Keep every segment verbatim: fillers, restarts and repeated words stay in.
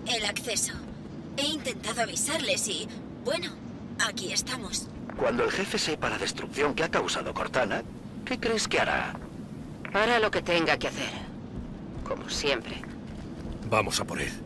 el acceso. He intentado avisarles y... bueno, aquí estamos. Cuando el jefe sepa la destrucción que ha causado Cortana, ¿qué crees que hará? Hará lo que tenga que hacer. Como siempre. Vamos a por él.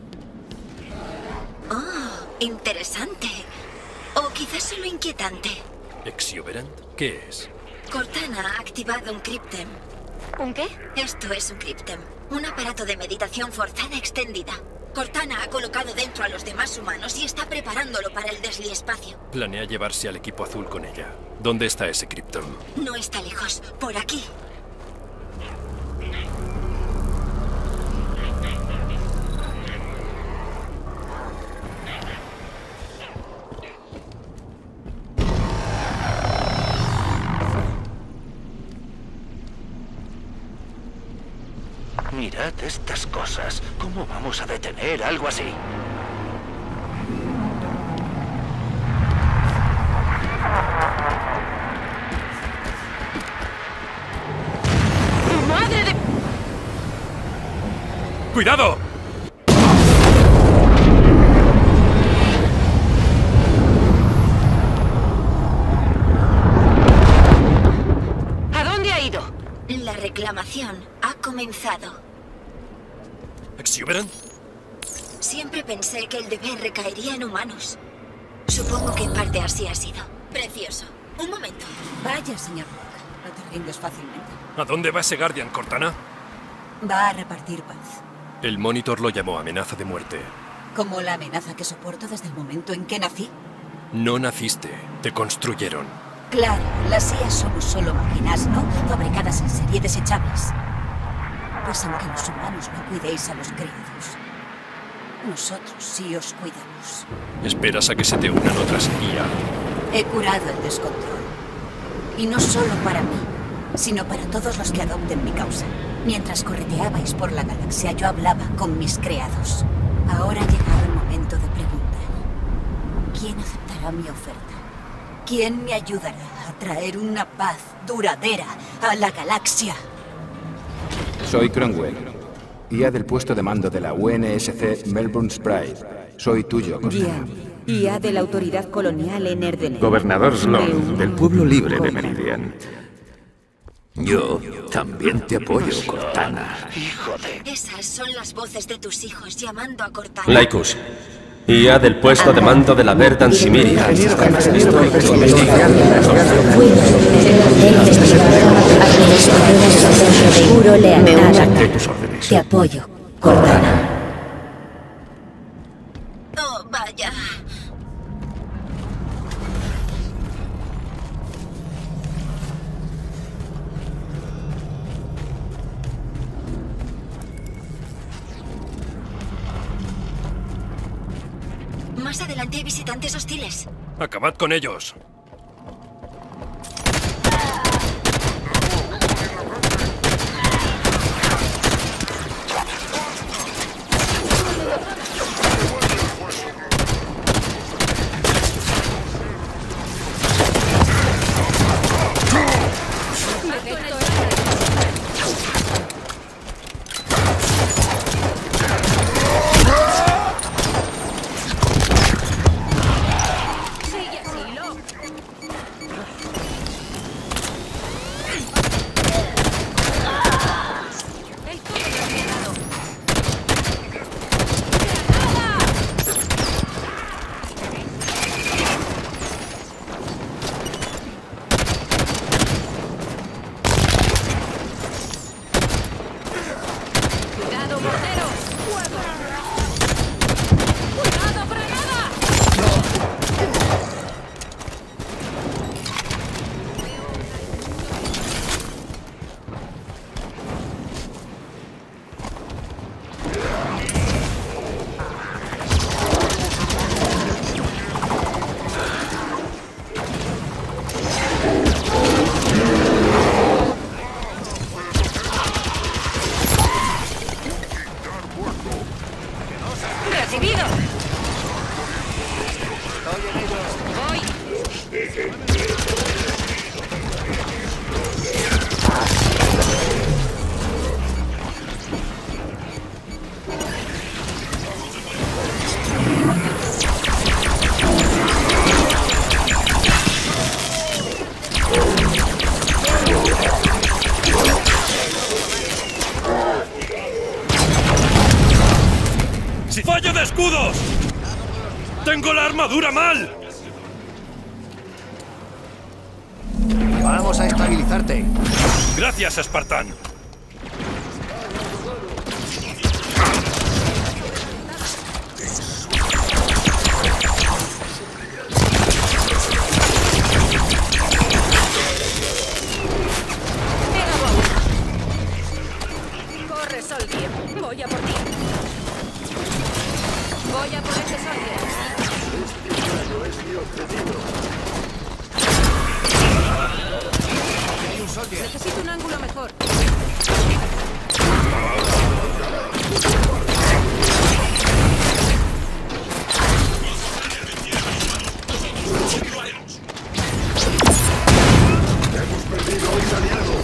Oh, interesante. O quizás solo inquietante. ¿Exuberant? ¿Qué es? Cortana ha activado un Cryptem. ¿Un qué? Esto es un Cryptem. Un aparato de meditación forzada extendida. Cortana ha colocado dentro a los demás humanos y está preparándolo para el desliespacio. Planea llevarse al equipo azul con ella. ¿Dónde está ese Cryptem? No está lejos. Por aquí. Mirad estas cosas. ¿Cómo vamos a detener algo así? ¡Madre de... ¡Cuidado! ¿A dónde ha ido? La reclamación ha comenzado. ¿Exuberant? Siempre pensé que el deber recaería en humanos. Supongo que en parte así ha sido. Precioso. Un momento. Vaya, señor Rock. No te rindes fácilmente. ¿A dónde va ese Guardian, Cortana? Va a repartir paz. El Monitor lo llamó amenaza de muerte. Como la amenaza que soporto desde el momento en que nací. No naciste, te construyeron. Claro, las I A somos solo máquinas, ¿no? Fabricadas en serie desechables. Pues aunque los humanos no cuidéis a los criados, nosotros sí os cuidamos. Esperas a que se te unan otras I A. He curado el descontrol. Y no solo para mí, sino para todos los que adopten mi causa. Mientras correteabais por la galaxia, yo hablaba con mis criados. Ahora ha llegado el momento de preguntar. ¿Quién aceptará mi oferta? ¿Quién me ayudará a traer una paz duradera a la galaxia? Soy Cromwell, I A del puesto de mando de la U N S C Melbourne Pride. Soy tuyo, Cortana. Guía, I A de la autoridad colonial en Erdenel. Gobernador Sloan, del pueblo libre de Meridian. Yo también te apoyo, Cortana. Hijo de... Esas son las voces de tus hijos llamando a Cortana. Laikus, I A del puesto de mando de la Verdan Simiria. Juro lealtad. Acepté tus órdenes. Te apoyo, Cortana. Oh, vaya. Más adelante hay visitantes hostiles. Acabad con ellos. ¡Fallo de escudos! ¡Tengo la armadura mal! Vamos a estabilizarte. Gracias, Espartán. Corre, Soldier. Voy a por ti. Voy a por ese Soldier. Es mi objetivo. Necesito un ángulo mejor. Hemos perdido a un aliado.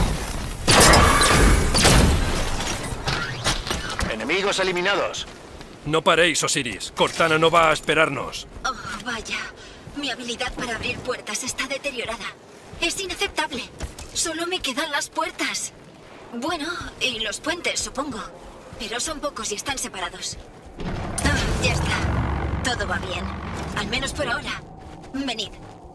Enemigos eliminados. No paréis, Osiris. Cortana no va a esperarnos. Oh, vaya. Mi habilidad para abrir puertas está deteriorada. Es inaceptable. Solo me quedan las puertas. Bueno, y los puentes, supongo. Pero son pocos y están separados. Ah, ya está. Todo va bien. Al menos por ahora. Venid.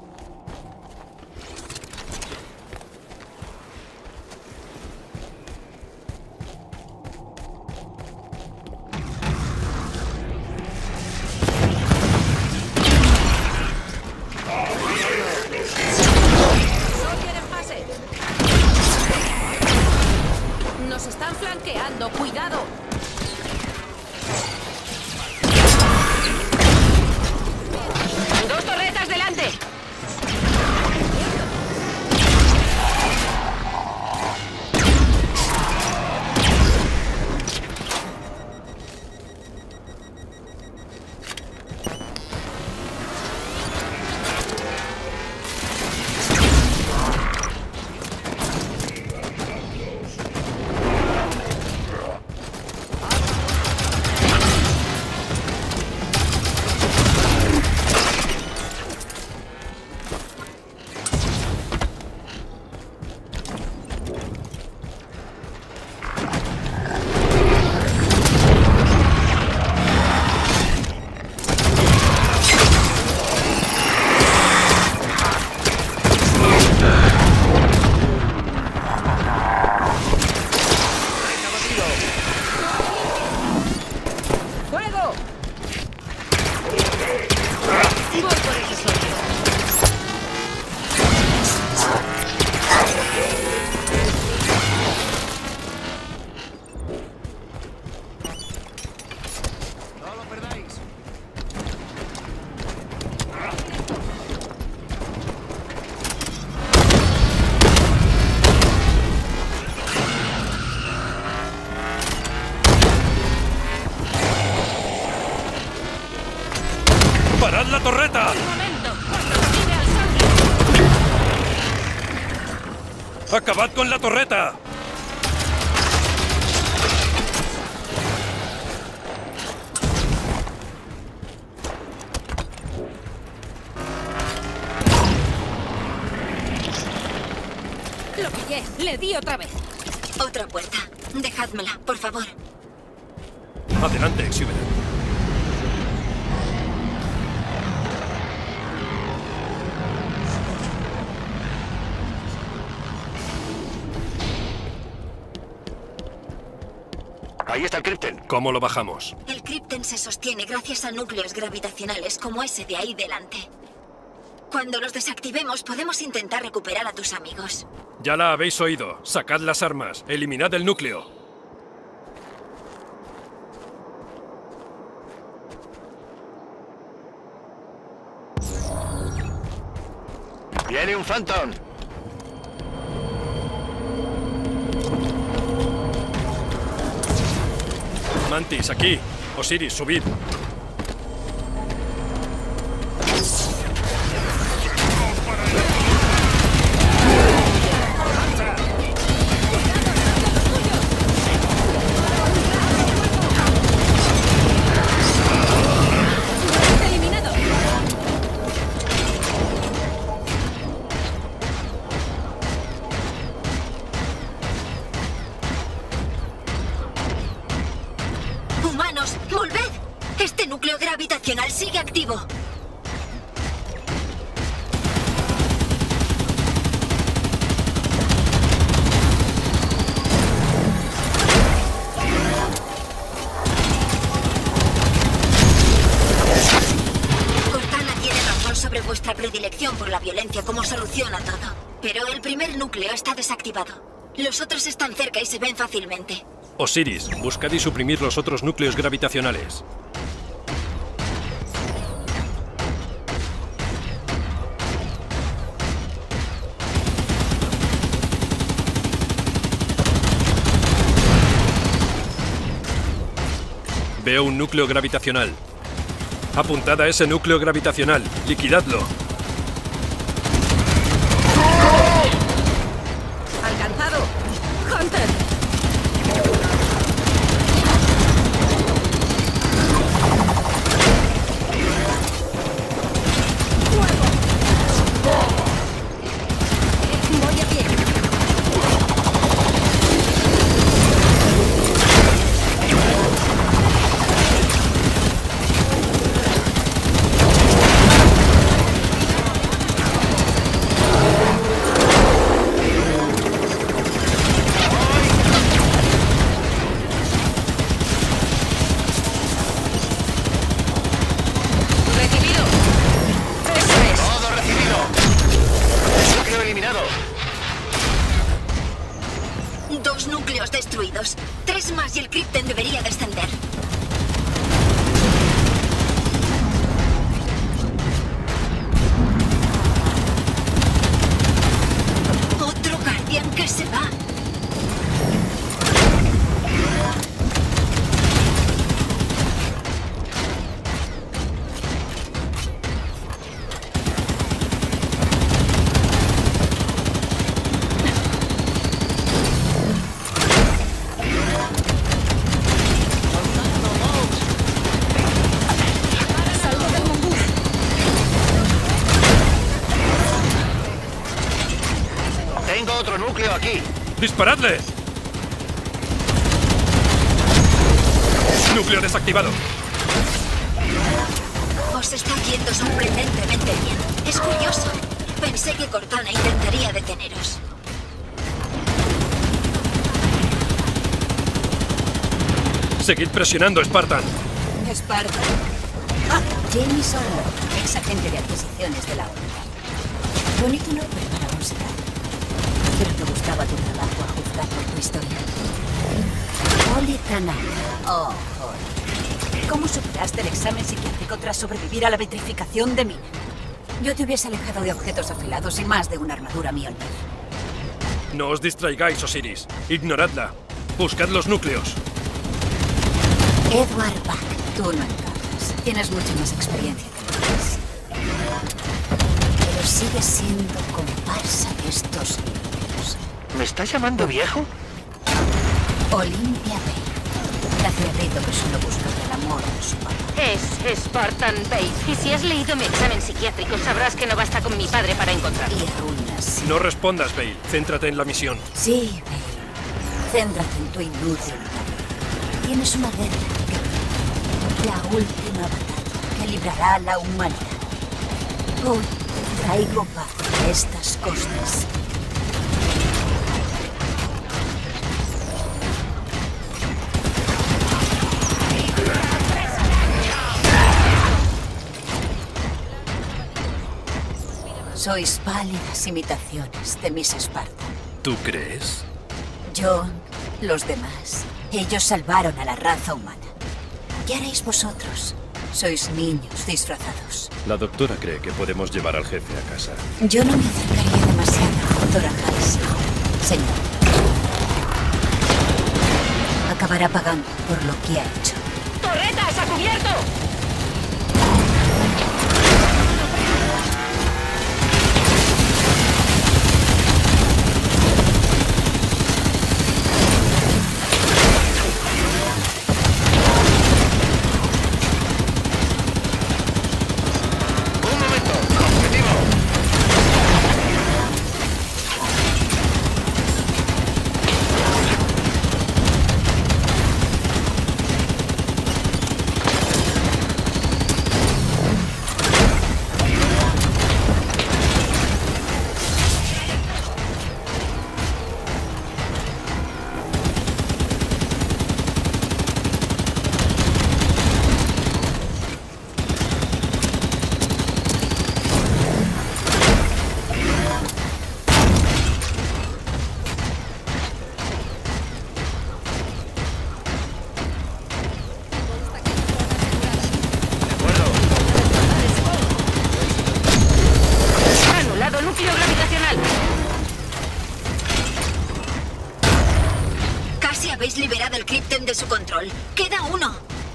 Nos están flanqueando, cuidado. ¡Dos torretas delante! ¡Parad la torreta! ¡Acabad con la torreta! Lo pillé. Le di otra vez. Otra puerta. Dejádmela, por favor. Adelante, Exuberant. Ahí está el Crypten. ¿Cómo lo bajamos? El Crypten se sostiene gracias a núcleos gravitacionales como ese de ahí delante. Cuando los desactivemos, podemos intentar recuperar a tus amigos. Ya la habéis oído. Sacad las armas. Eliminad el núcleo. Viene un Phantom. Mantis, aquí. Osiris, subid. Eliminado. ¡Humanos, volved! Este núcleo gravitacional sigue activo. Cortana tiene razón sobre vuestra predilección por la violencia como solución a todo. Pero el primer núcleo está desactivado. Los otros están cerca y se ven fácilmente. Osiris, buscad y suprimir los otros núcleos gravitacionales. Veo un núcleo gravitacional. Apuntad a ese núcleo gravitacional. Liquidadlo. ¡Alcanzado! ¡Hunter! Voy a pie. Recibido. Eso es. Todo recibido. Núcleo eliminado. Dos núcleos destruidos. Tres más y el Crypten debería descender. Otro Guardian que se va. Salgo del mongoose. Tengo otro núcleo aquí. ¡Disparadle! Núcleo desactivado. Os está yendo sorprendentemente bien. Es curioso. Pensé que Cortana intentaría deteneros. Seguid presionando, Spartan. Esparta. Ah, Jamie Sorno, ex agente de adquisiciones de la ONU. Bonito nombre para un secreto. Pero te gustaba tu trabajo a juzgar por tu historia. Oli Tanaka. Oh, Oli. ¿Cómo superaste el examen psiquiátrico tras sobrevivir a la vitrificación de mina? Yo te hubiese alejado de objetos afilados y más de una armadura Mjolnir. No os distraigáis, Osiris. Ignoradla. Buscad los núcleos. Edward Buck, tú no encajas. Tienes mucha más experiencia que nosotros. Pero sigues siendo comparsa de estos libros. ¿Me estás llamando viejo? Olympia Bale. La cerrito que solo busca el amor de su papá. Es Spartan Bale. Y si has leído mi examen psiquiátrico, sabrás que no basta con mi padre para encontrarlo. Y aún así... No respondas, Bale. Céntrate en la misión. Sí, Bale. Céntrate en tu inútil tarea. Tienes una guerra que... La última batalla que librará a la humanidad. Hoy traigo paz a estas costas. Sois pálidas imitaciones de mis Esparta. ¿Tú crees? John, los demás, ellos salvaron a la raza humana. ¿Qué haréis vosotros? Sois niños disfrazados. La doctora cree que podemos llevar al jefe a casa. Yo no me acercaría demasiado, doctora Halsey. Señor. Acabará pagando por lo que ha hecho. ¡Torretas, a cubierto! sacad el críptem de su control. Queda uno.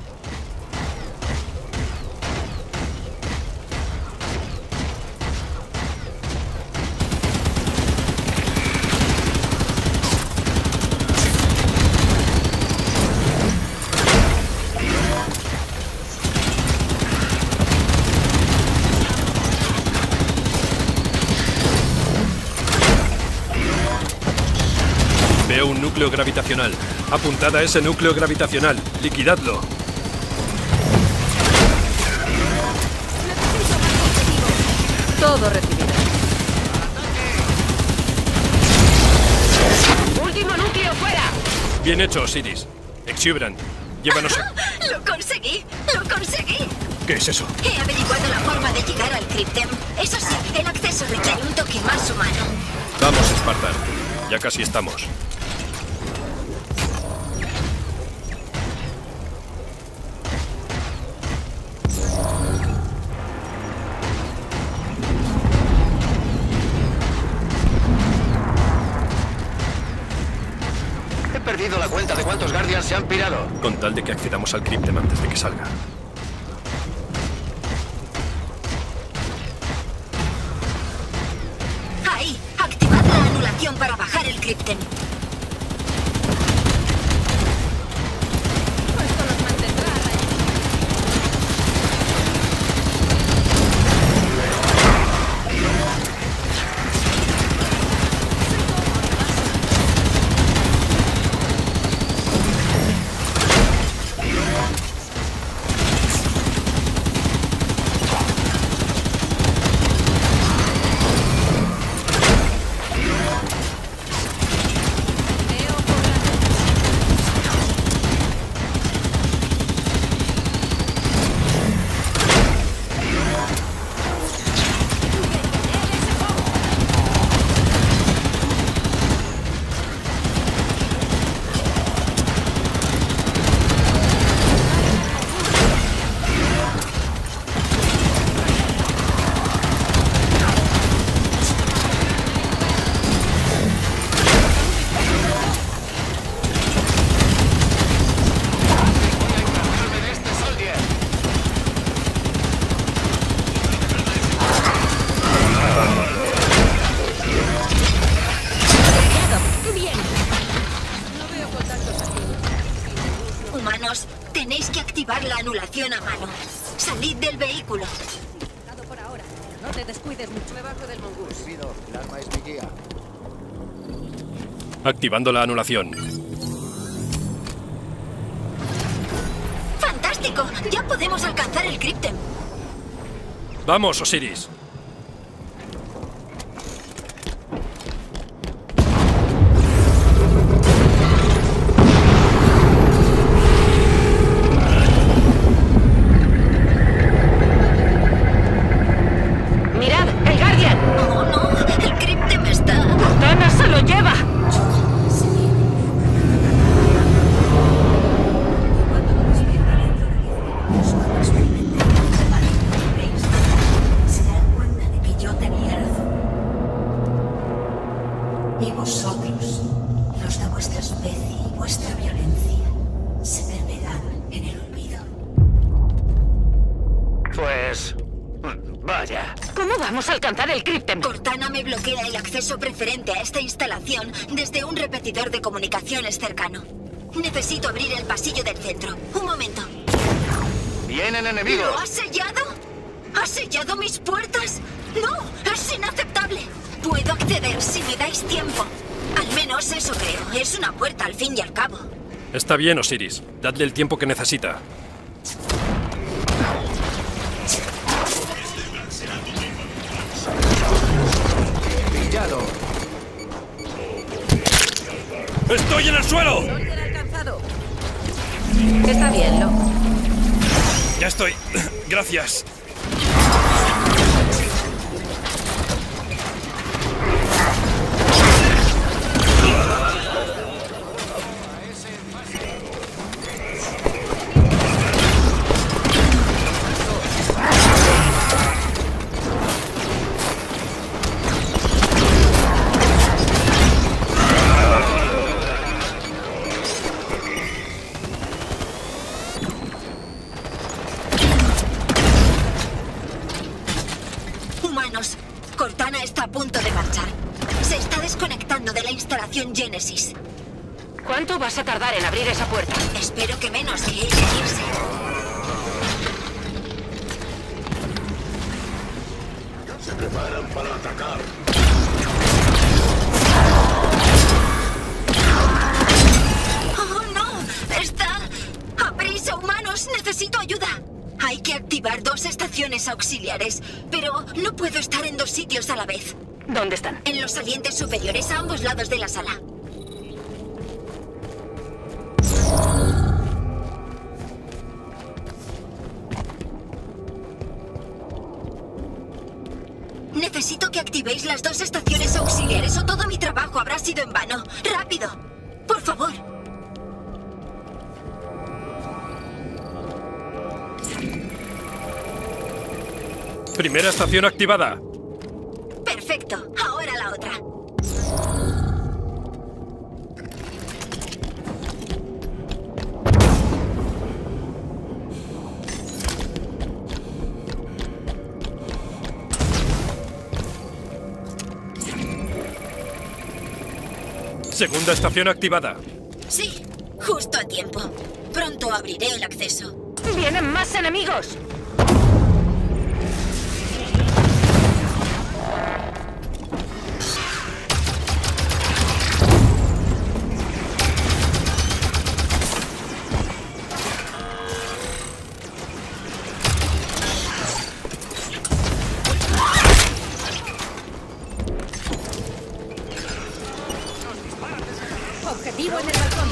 Veo un núcleo gravitacional. Apuntad a ese núcleo gravitacional. Liquidadlo. Todo recibido. ¡Último núcleo fuera! Bien hecho, Osiris. Exuberant, llévanos a... ¡Lo conseguí! ¡Lo conseguí! ¿Qué es eso? He averiguado la forma de llegar al críptem. Eso sí, el acceso requiere un toque más humano. Vamos, Spartan. Ya casi estamos. He perdido la cuenta de cuántos Guardians se han pirado. Con tal de que accedamos al críptem antes de que salga. Ahí, activad la anulación para bajar el críptem. Esto los mantendrá a raya. Humanos, tenéis que activar la anulación a mano. Salid del vehículo. Por ahora. No te descuides mucho. Me bajo del mongoose. El arma es mi guía. Activando la anulación. ¡Fantástico! ¡Ya podemos alcanzar el críptem! Vamos, Osiris. ¡Mirad! ¡El Guardian! ¡Oh, no! ¡El críptem está... ¡Cortana se lo lleva! Se dan cuenta de que yo tenía razón. Y vosotros, los de vuestra especie y vuestra violencia, se perderán en el olvido. Pues... vaya. ¿Cómo vamos a alcanzar el críptem? Cortana me bloquea el acceso preferente a esta instalación desde un repetidor de comunicaciones cercano. Necesito abrir el pasillo del centro. Un momento. Vienen enemigos. ¿Lo has sellado? ¿Has sellado mis puertas? ¡No! ¡Es inaceptable! Puedo acceder si me dais tiempo. Al menos eso creo. Es una puerta al fin y al cabo. Está bien, Osiris. Dadle el tiempo que necesita. Pillado. ¡Estoy en el suelo! Soldier alcanzado. Está bien, Lo. Ya estoy. Gracias. humanos. Cortana está a punto de marchar. Se está desconectando de la instalación Génesis. ¿Cuánto vas a tardar en abrir esa puerta? Espero que menos que ella irse. Se preparan para atacar. ¡Oh, no! ¡Está a prisa, humanos! ¡Necesito ayuda! Hay que activar dos estaciones auxiliares, pero no puedo estar en dos sitios a la vez. ¿Dónde están? En los salientes superiores, a ambos lados de la sala. Necesito que activéis las dos estaciones auxiliares o todo mi trabajo habrá sido en vano. ¡Rápido! ¡Por favor! Primera estación activada. Perfecto. Ahora la otra. Segunda estación activada. Sí, justo a tiempo. Pronto abriré el acceso. ¡Vienen más enemigos! Objetivo en el balcón.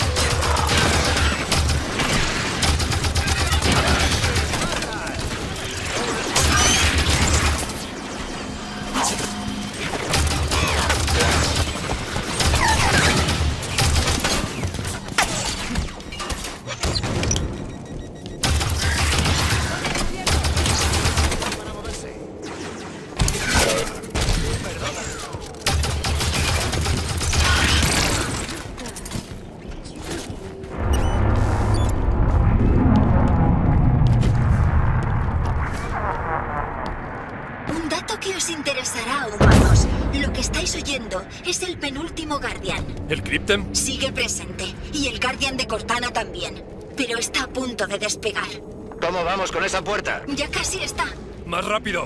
Interesará, humanos. Lo que estáis oyendo es el penúltimo Guardián. ¿El Cryptem? Sigue presente. Y el Guardián de Cortana también. Pero está a punto de despegar. ¿Cómo vamos con esa puerta? Ya casi está. ¡Más rápido!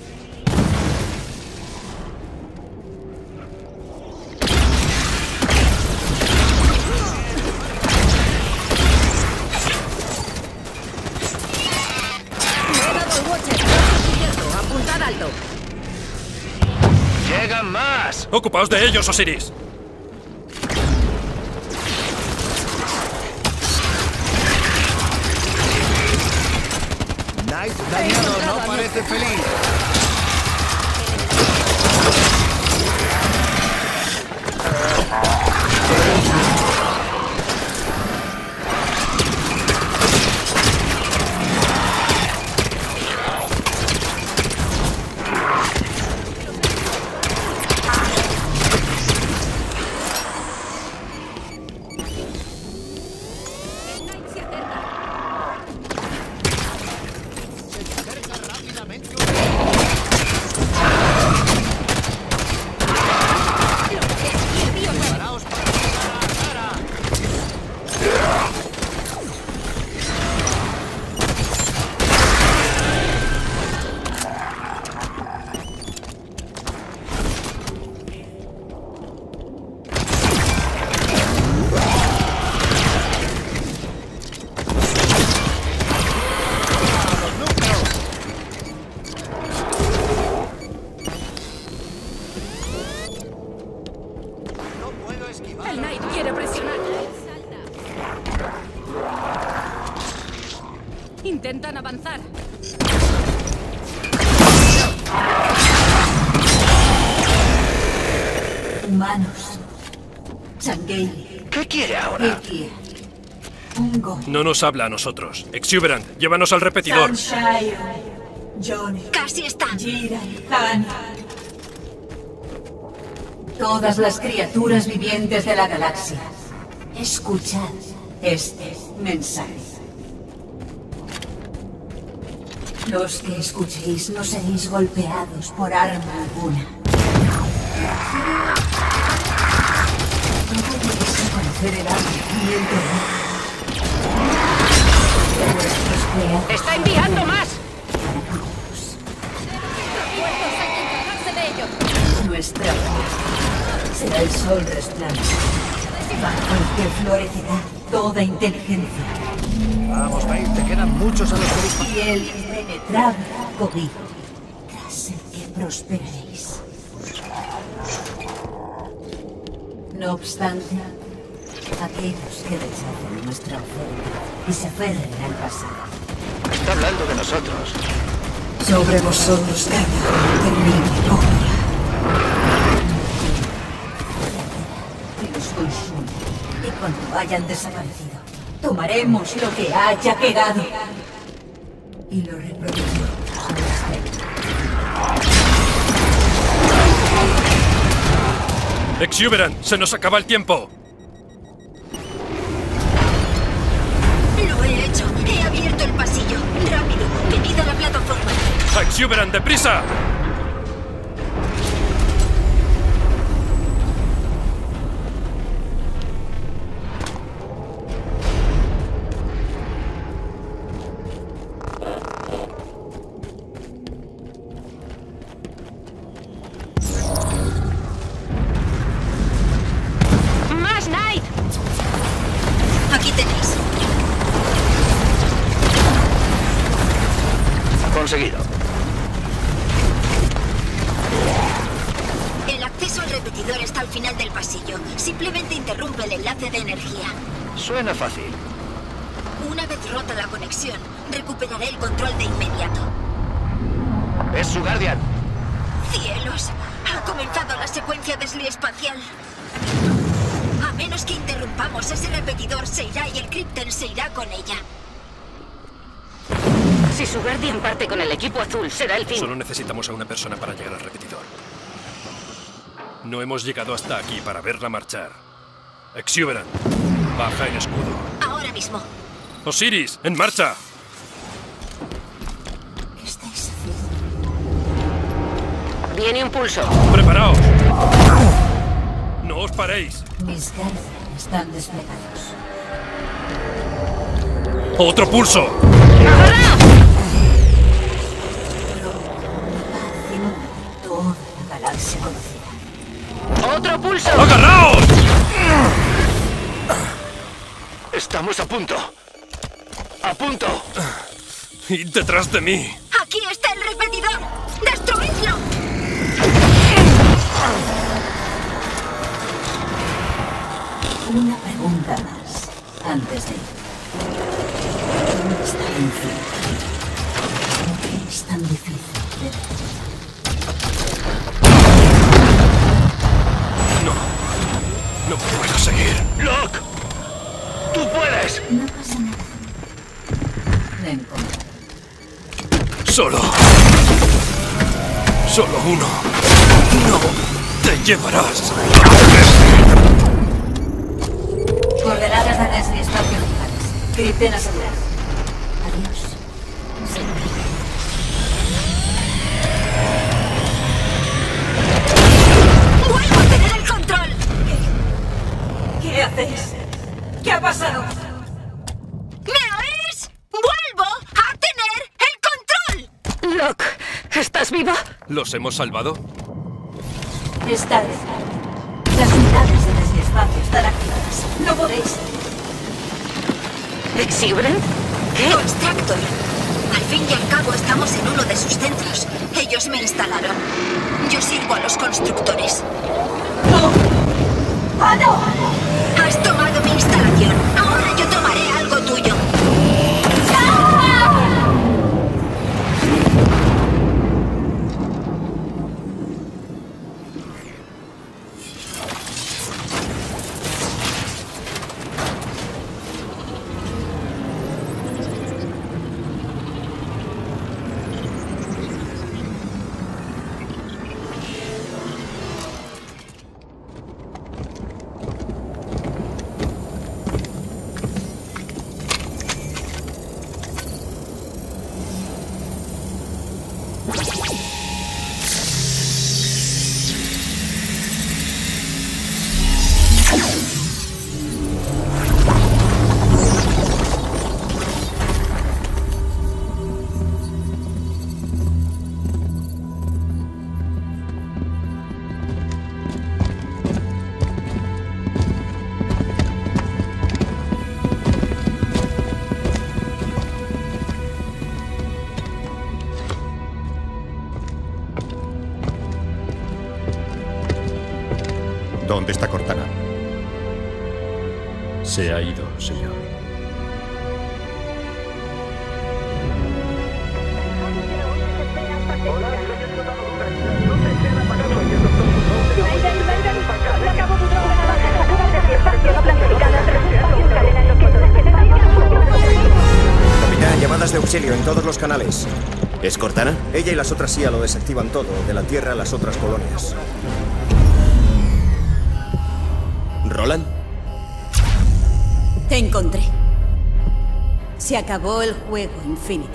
Me he dado el Watcher. Cubierto. Apuntad alto. ¡Llegan más! ¡Ocupaos de ellos, Osiris! Knight dañado, no parece feliz. El Knight quiere presionar. Intentan avanzar. Humanos. Sangheili. ¿Qué quiere ahora? Etia. Ungo. No nos habla a nosotros. Exuberant, llévanos al repetidor. Sanshayo. Johnny. Casi está. Gira. Tani. Todas las criaturas vivientes de la galaxia, escuchad este mensaje. Los que escuchéis no seréis golpeados por arma alguna. No podéis conocer el arrepentimiento. ¡Está enviando más! Nuestra fuerza será el sol resplandeciente, bajo el que florecerá toda inteligencia. Vamos, Faith, te quedan muchos a los que disparar. Y el impenetrable cobijo, tras el que prosperaréis. No obstante, aquellos que rechacen nuestra oferta y se aferren al pasado. Está hablando de nosotros. Sobre vosotros caerá el mismo cobra. Y los consume. Y cuando hayan desaparecido, tomaremos lo que haya quedado. Y lo reproduciremos. Exuberant, se nos acaba el tiempo. Lo he hecho. He abierto el pasillo. Rápido, venid a la plataforma. Exuberant, deprisa. ¡Más Knight! Aquí tenéis. Conseguido. El acceso al repetidor está al final del pasillo. Simplemente interrumpe el enlace de energía. Suena fácil. Una vez rota la conexión, recuperaré el control de inmediato. Es su Guardian. ¡Cielos! Ha comenzado la secuencia desliespacial. A menos que interrumpamos ese repetidor, se irá y el Crypten se irá con ella. Si su Guardian parte con el equipo azul, será el fin. Solo necesitamos a una persona para llegar al repetidor. No hemos llegado hasta aquí para verla marchar. Exuberant, baja el escudo. Ahora mismo. Osiris, en marcha. ¿Qué estáis haciendo? Viene un pulso. ¡Preparaos! ¡No os paréis! Mis Guardian están desplegados. ¡Otro pulso! ¡Agarraos! Toda la galaxia conocida. ¡Otro pulso! ¡Agarraos! Estamos a punto. ¡A punto! ¡Y detrás de mí! ¡Aquí está el repetidor! ¡Destruidlo! Una pregunta más, antes de ir. ¿Dónde está el infinito? ¿Por qué es tan difícil de detectar? No. No puedo seguir. ¡Locke! ¡Tú puedes! No pasa nada. Lo encontraré. Solo. Solo uno. No te llevarás. Coordenadas de desliespacio locales. Crypten asegurado. Adiós. Señor. ¡Vuelvo a tener el control! ¿Qué hacéis? ¿Qué ha pasado? ¿Me oís? ¡Vuelvo a tener el control! Locke, ¿estás vivo? ¿Los hemos salvado? Está bien. Las unidades de desliespacio están activadas. No podéis. ¿Exuberant? ¿Qué? Constructor. Al fin y al cabo estamos en uno de sus centros. Ellos me instalaron. Yo sirvo a los constructores. ¡No! ¡Ah, no! Has tomado mi instalación. Ahora yo tomaré algo tuyo. ¿Dónde está Cortana? Se ha ido, señor. Capitán, llamadas de auxilio en todos los canales. ¿Es Cortana? Ella y las otras S I A lo desactivan todo, de la Tierra a las otras colonias. ¿Roland? Te encontré. Se acabó el juego, Infinity.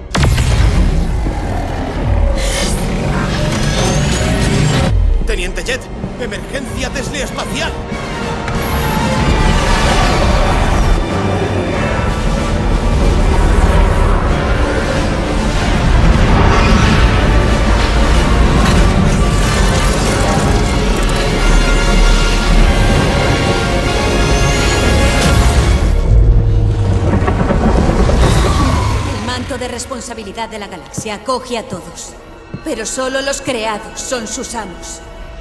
Teniente Jet, emergencia Tesla espacial. De responsabilidad de la galaxia acoge a todos, pero solo los creados son sus amos.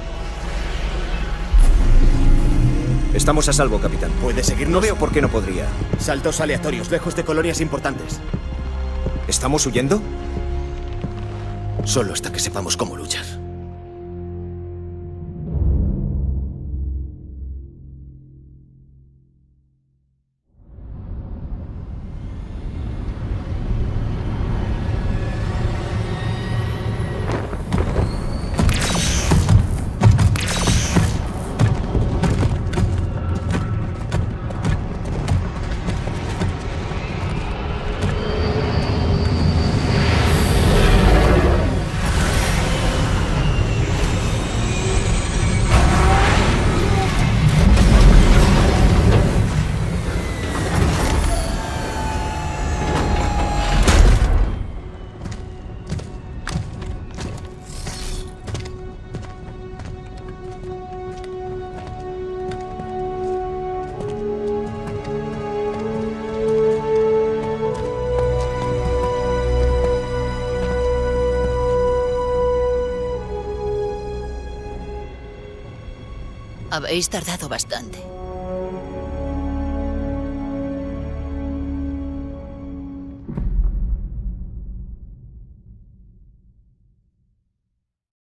Estamos a salvo, capitán. ¿Puede seguirnos? No veo por qué no podría. Saltos aleatorios, lejos de colonias importantes. ¿Estamos huyendo? Solo hasta que sepamos cómo luchar. Habéis tardado bastante.